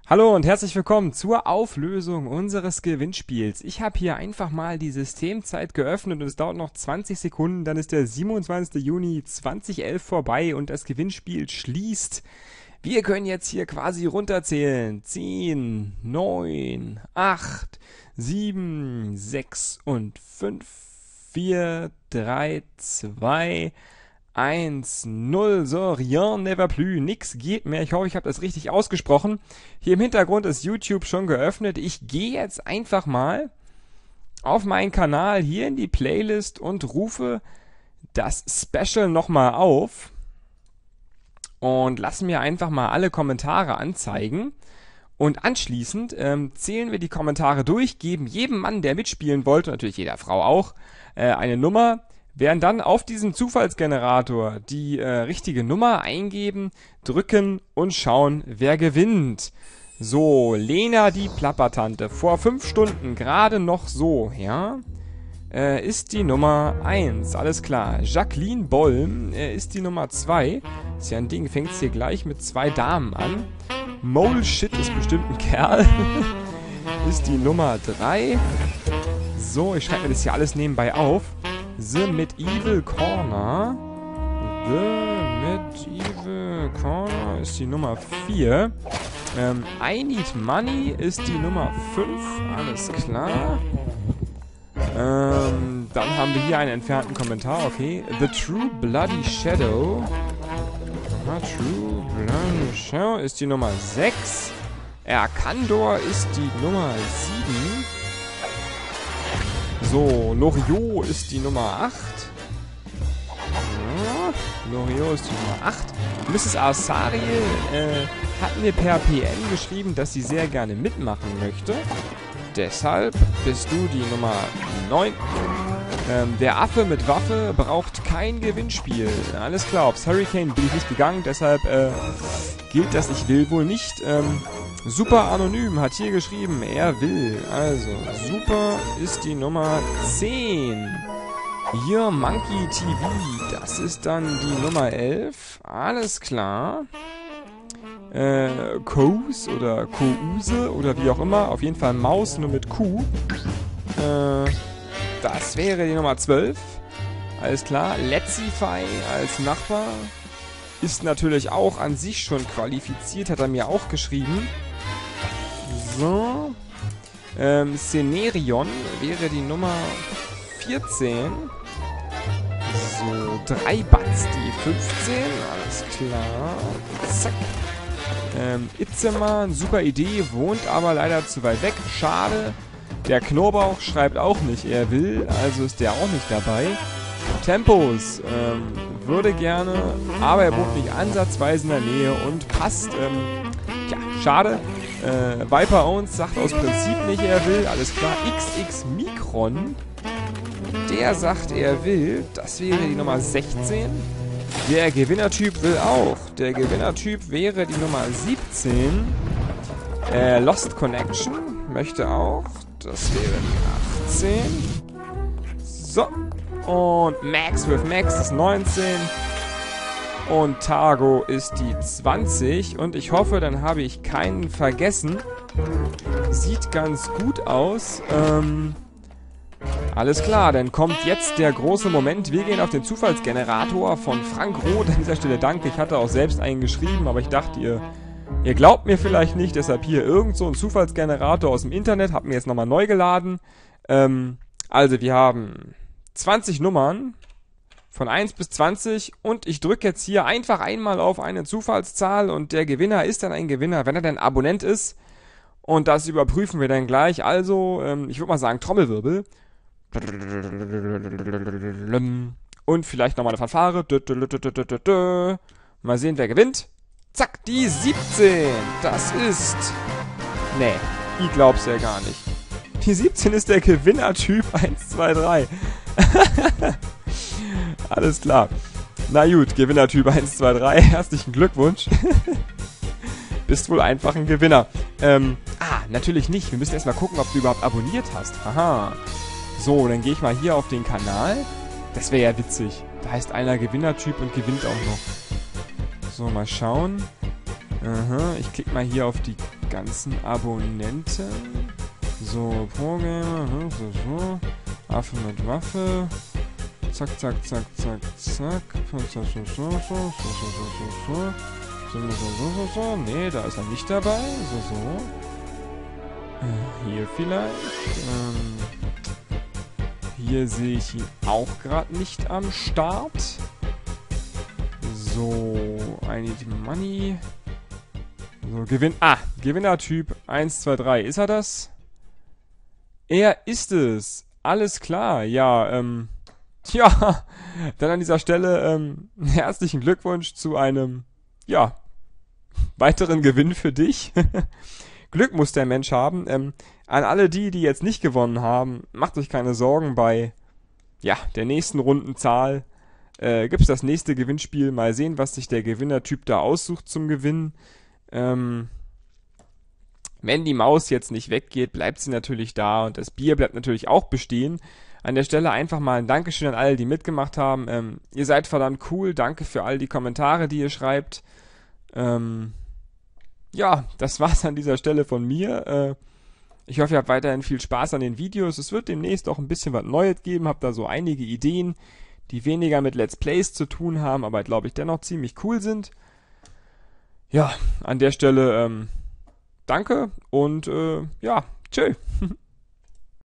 Hallo und herzlich willkommen zur Auflösung unseres Gewinnspiels. Ich habe hier einfach mal die Systemzeit geöffnet und es dauert noch 20 Sekunden, dann ist der 27. Juni 2011 vorbei und das Gewinnspiel schließt. Wir können jetzt hier quasi runterzählen. 10, 9, 8, 7, 6 und 5, 4, 3, 2, 1-0, so, rien never plus, nix geht mehr. Ich hoffe, ich habe das richtig ausgesprochen. Hier im Hintergrund ist YouTube schon geöffnet. Ich gehe jetzt einfach mal auf meinen Kanal hier in die Playlist und rufe das Special nochmal auf und lasse mir einfach mal alle Kommentare anzeigen. Und anschließend zählen wir die Kommentare durch, geben jedem Mann, der mitspielen wollte, und natürlich jeder Frau auch, eine Nummer, werden dann auf diesem Zufallsgenerator die richtige Nummer eingeben, drücken und schauen, wer gewinnt. So, Lena die Plappertante, vor 5 Stunden gerade noch so, ja, ist die Nummer 1, alles klar. Jacqueline Bollm ist die Nummer 2, ist ja ein Ding, fängt hier gleich mit 2 Damen an. Moleshit ist bestimmt ein Kerl, ist die Nummer 3. So, ich schreibe mir das hier alles nebenbei auf. The Medieval Corner. The Medieval Corner ist die Nummer 4. I Need Money ist die Nummer 5. Alles klar. Dann haben wir hier einen entfernten Kommentar. Okay. The True Bloody Shadow. True Bloody Shadow ist die Nummer 6. Erkandor ist die Nummer 7. So, Loriot ist die Nummer 8. Ja, Loriot ist die Nummer 8. Mrs. Arsariel hat mir per PN geschrieben, dass sie sehr gerne mitmachen möchte. Deshalb bist du die Nummer 9. Der Affe mit Waffe braucht kein Gewinnspiel. Alles klar, aufs Hurricane bin ich nicht gegangen, deshalb gilt das Ich will wohl nicht. Super Anonym hat hier geschrieben, er will. Also, Super ist die Nummer 10. Hier Monkey TV, das ist dann die Nummer 11. Alles klar. Kous oder Kouse oder wie auch immer. Auf jeden Fall Maus nur mit Q. Das wäre die Nummer 12. Alles klar. Letzify als Nachbar ist natürlich auch an sich schon qualifiziert, hat er mir auch geschrieben. So. Scenerion wäre die Nummer 14. So, 3 Bats, die 15. Alles klar. Zack. Itzemann, super Idee, wohnt aber leider zu weit weg. Schade. Der Knorbauch schreibt auch nicht, er will, also ist der auch nicht dabei. Tempos, würde gerne, aber er wohnt nicht ansatzweise in der Nähe und passt. Tja, schade. Viper Owns sagt aus Prinzip nicht, er will. Alles klar. XX Micron. Der sagt, er will. Das wäre die Nummer 16. Der Gewinnertyp will auch. Der Gewinnertyp wäre die Nummer 17. Lost Connection möchte auch. Das wäre die 18. So. Und Max with Max ist 19. Und Targo ist die 20. Und ich hoffe, dann habe ich keinen vergessen. Sieht ganz gut aus. Alles klar, dann kommt jetzt der große Moment. Wir gehen auf den Zufallsgenerator von Frank Roth. An dieser Stelle danke. Ich hatte auch selbst einen geschrieben, aber ich dachte, ihr glaubt mir vielleicht nicht. Deshalb hier irgend so ein Zufallsgenerator aus dem Internet. Hab mir jetzt nochmal neu geladen. Also wir haben 20 Nummern. Von 1 bis 20 und ich drücke jetzt hier einfach einmal auf eine Zufallszahl und der Gewinner ist dann ein Gewinner, wenn er dann Abonnent ist. Und das überprüfen wir dann gleich. Also, ich würde mal sagen Trommelwirbel. Und vielleicht nochmal eine Fanfare. Mal sehen, wer gewinnt. Zack, die 17. Das ist... Nee, ich glaub's ja gar nicht. Die 17 ist der Gewinnertyp 1, 2, 3. Alles klar. Na gut, Gewinnertyp 1, 2, 3. Herzlichen Glückwunsch. Bist wohl einfach ein Gewinner. Natürlich nicht. Wir müssen erstmal gucken, ob du überhaupt abonniert hast. Aha. So, dann gehe ich mal hier auf den Kanal. Das wäre ja witzig. Da heißt einer Gewinnertyp und gewinnt auch noch. So, mal schauen. Aha, ich klicke mal hier auf die ganzen Abonnenten. So, Pro-Gamer, so. Affe mit Waffe. Zack, zack, zack, zack, zack. So. Nee, da ist er nicht dabei. So. Hier vielleicht. Hier sehe ich ihn auch gerade nicht am Start. So, I need money. So, Gewinnertyp 1, 2, 3. Ist er das? Er ist es. Alles klar. Ja, tja, dann an dieser Stelle herzlichen Glückwunsch zu einem, ja, weiteren Gewinn für dich. Glück muss der Mensch haben. An alle die jetzt nicht gewonnen haben, macht euch keine Sorgen. Bei, ja, der nächsten Rundenzahl gibt's das nächste Gewinnspiel. Mal sehen, was sich der Gewinnertyp da aussucht zum Gewinnen. Wenn die Maus jetzt nicht weggeht, bleibt sie natürlich da und das Bier bleibt natürlich auch bestehen. An der Stelle einfach mal ein Dankeschön an alle, die mitgemacht haben. Ihr seid verdammt cool. Danke für all die Kommentare, die ihr schreibt. Ja, das war's an dieser Stelle von mir. Ich hoffe, ihr habt weiterhin viel Spaß an den Videos. Es wird demnächst auch ein bisschen was Neues geben. Hab da so einige Ideen, die weniger mit Let's Plays zu tun haben, aber glaube ich dennoch ziemlich cool sind. Ja, an der Stelle danke und ja, tschö.